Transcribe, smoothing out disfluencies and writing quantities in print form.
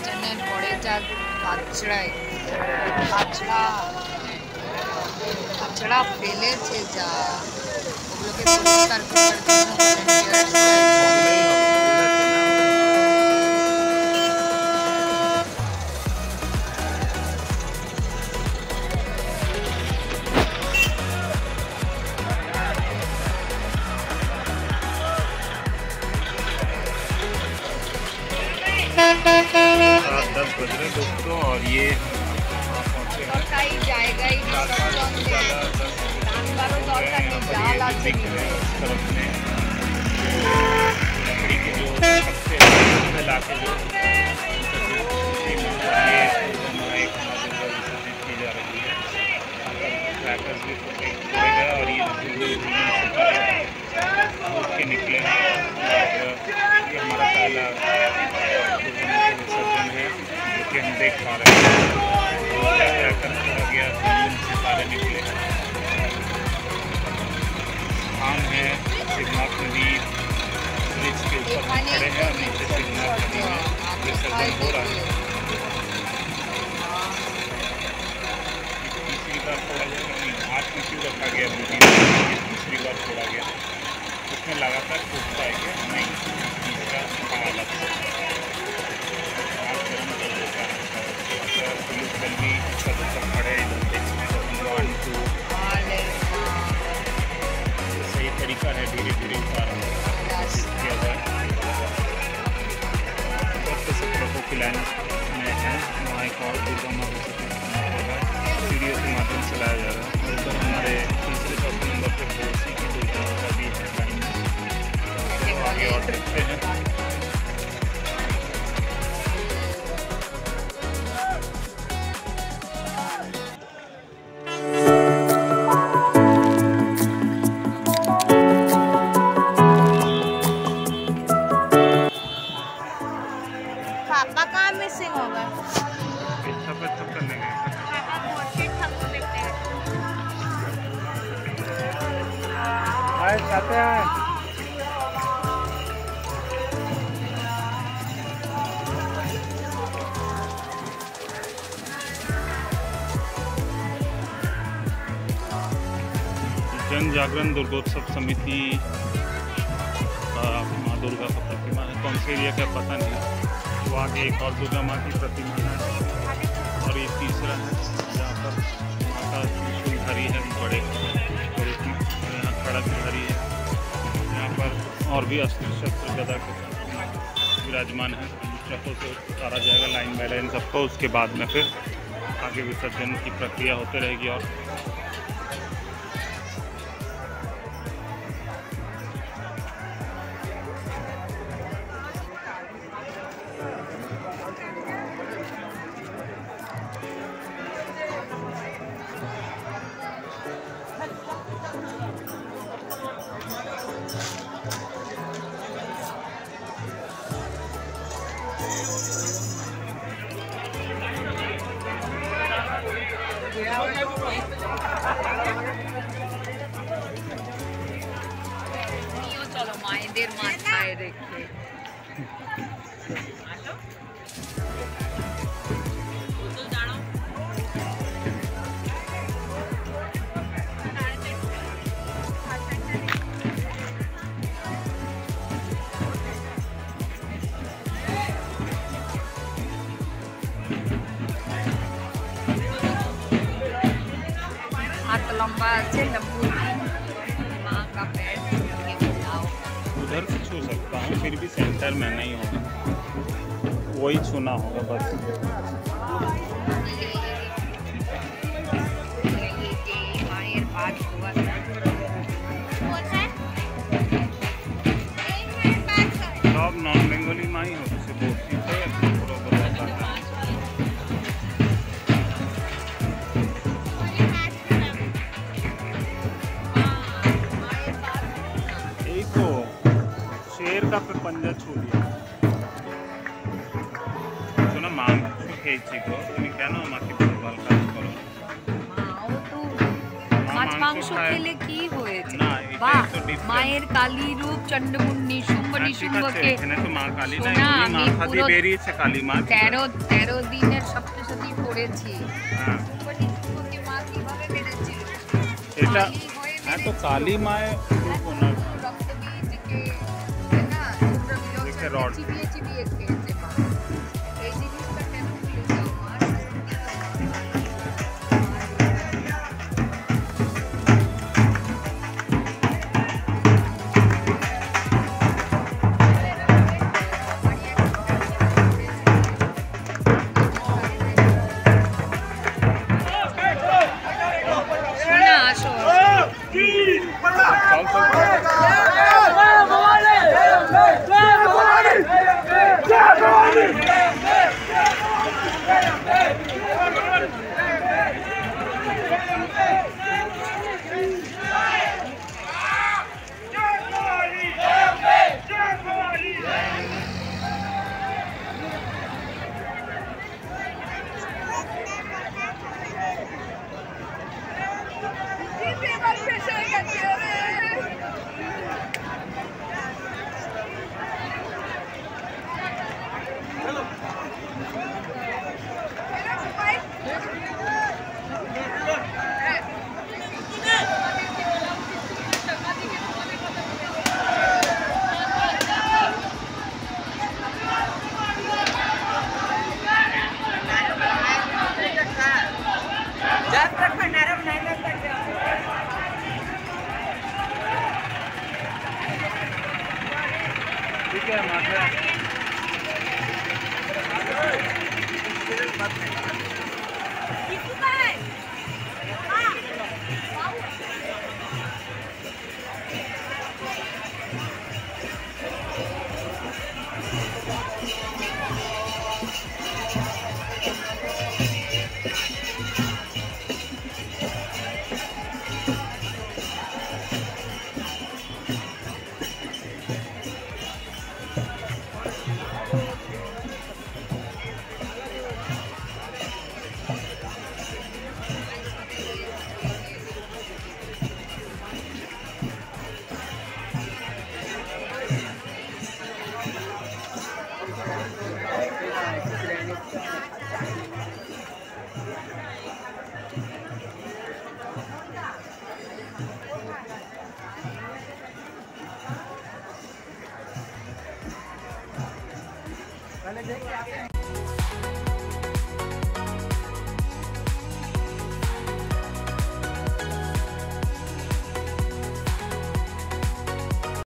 Internet পড়েটা কাচড়ায় কাচড়া ফেলেছে যা ওগুলোকে পরিষ্কার করার জন্য रात 10 बज रहे दोस्तों और ये जाएगा ही तरफ में लकड़ी के जो सबसे ला के जो की जा रही है क्रैकर्स भी फोड़ेगा और ये के निकले हैं ये हमारा पहला विसर्जन है जो कि हम देख पा रहे हैं क्रैकर छोड़ा गया सितारे निकले स्थान है शिवनाथ नदी ब्रिज के ऊपर खड़े हैं और नीचे शिवनाथ नदी में विसर्जन हो रहा है। तीसरी बार छोड़ा जाएगा हाथ में क्यों रखा गया दूसरी बार छोड़ा गया उसमें लगातार पूछता है कि नहीं इसका अलग पुलिस बल भी सब खड़े सही तरीका है धीरे धीरे उतारा किया जाए सब लोगों की लाइन में है वहाँ एक और दुर्गा माता सीढ़ियों के माध्यम से लाया जा रहा है उधर हमारे तीसरे चौथे नंबर पर पड़ोसी की दुर्गा माता भी है लाइन में आगे और देखते हैं। पापा कहाँ मिसिंग हो गए? खाते हैं जन जागरण दुर्गोत्सव समिति माँ दुर्गा का प्रतिमा है कौन से एरिया का पता नहीं वो आगे एक और दुर्गा माँ की प्रतिमा है और ये तीसरा है जहाँ पर माता त्रिशूलधारी है बड़े रूप में यहाँ खड़गधारी है यहाँ पर और भी अस्त्र शस्त्र गदा के साथ विराजमान है ट्रकों से उतारा जाएगा लाइन बाय लाइन सबको उसके बाद में फिर आगे विसर्जन की प्रक्रिया होते रहेगी। और चलो मायदेर माथाয় রেখে हाथ लंबा আছে माँ का पैर उधर से छू सकता हूँ फिर भी सेंटर में नहीं होगा वही छूना होगा बस। सब नॉन बेंगोली माँ ही होती से बोलती है शेर का पे पंजा छू लिया तो ना मांग खेची को তুমি কেন আমাকে বলবাল কাজ করো মাছ মাংস খেলে কি হয়েছে না বাবা মায়ের কালী রূপ চন্ডমুন্ডি শুম্ভনি শুম্ভকে এখানে তো মা কালী নাই, সোনা, ওই মা আমি খাদি পুরো বেরিয়েছে কালী মা। 13 দিনের সপ্তশতী পড়েছি। হ্যাঁ শুম্ভনি শুম্ভকে মা কিভাবে বেড়েছিল? এটা কালী হয়ে হ্যাঁ তো বেড়েছিল। কালী মায়ের রূপ ওনার। রক্তবীজকে না দেখে রড। চিবিয়ে চিবিয়ে খেয়েছে মা। এই জিনিসটা কেন ভুলে যাও মা? সোনা আসো চল চল ठीक है माता पहले देख के